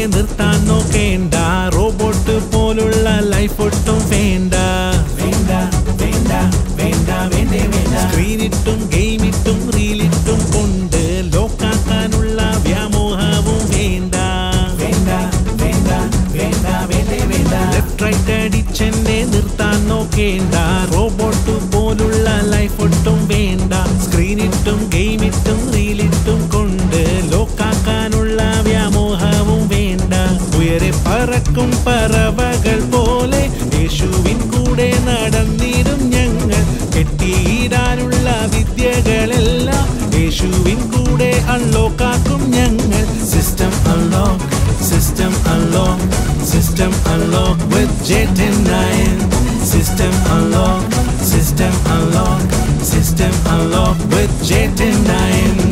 നിർത്താൻ നോക്കേണ്ട റോബോട്ട് പോലുള്ള ലൈഫ് ഒട്ടും വേണ്ട വേണ്ട വേണ്ട വേണ്ട വേണ്ടേ വേണ്ട സ്ക്രീനിട്ടും ഗെയിമിട്ടും റീലിട്ടും കൊണ്ട് ലോക്കാക്കാനുള്ള വ്യാമോഹവും വേണ്ട വേണ്ട വേണ്ട വേണ്ട വേണ്ടേ വേണ്ട ലെഫ്റ്റ് റൈറ്റ് അടിച്ചെന്നെ നിർത്താൻ നോക്കേണ്ട റോബോട്ട് പോലുള്ള ലൈഫ് ഒട്ടും വേണ്ട സ്ക്രീനിട്ടും ഗെയിമിട്ടും റീലിട്ടും കൊണ്ട് ലോക്കാക്കാനുള്ള വ്യാമോഹവും വേണ്ട ഉയരെ പറക്കും പറവകൾ പോലെ യേശുവിൻ കൂടെ നടന്നിടും ഞങ്ങൾ കെട്ടിയിടാനുള്ള വിദ്യകളെല്ലാം യേശുവിൻ കൂടെ അൺലോക്കാക്കും ഞങ്ങൾ system unlock system unlock system unlock with J10-9 system unlock system unlock system unlock with J10-9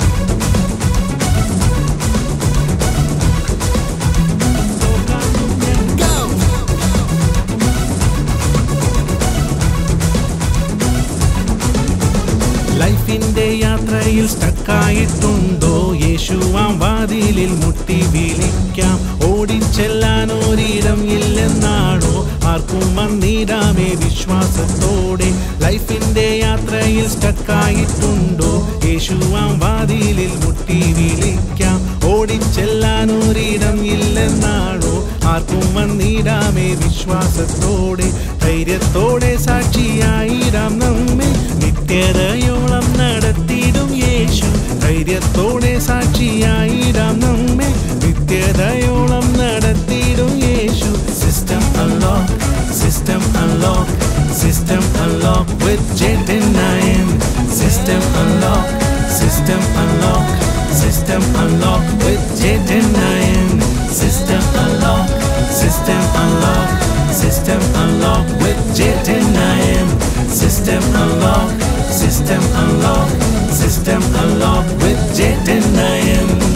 ലൈഫിന്റെ യാത്രയിൽ സ്റ്റക്കായിട്ടുണ്ടോ യേശുവാം വാതിലിൽ മുട്ടി വിളിക്കാം ഓടിച്ചെല്ലാൻ ഒരിടം ഇല്ലെന്നാണോ ആർക്കും വന്നിടാമേ വിശ്വാസത്തോടെ ലൈഫിന്റെ യാത്രയിൽ സ്റ്റക്കായിട്ടുണ്ടോ യേശുവാം വാതിലിൽ മുട്ടി വിളിക്കാം ഓടിച്ചെല്ലാൻ ഒരിടം ഇല്ലെന്നാണോ ആർക്കും വന്നിടാമേ വിശ്വാസത്തോടെ ധൈര്യത്തോടെ സാക്ഷിയായിടാം നമ്മെ നിത്യതയോളം നടത്തിയിടും യേശു ധൈര്യത്തോടെ സാക്ഷിയായിടാം നമ്മെ നിത്യതയോളം നടത്തിയിടും യേശു system unlock system unlock system unlock with J10-9 system unlock system unlock system unlock with J10-9 system unlock system unlock system unlock with J10-9 system unlock system unlock with J10-9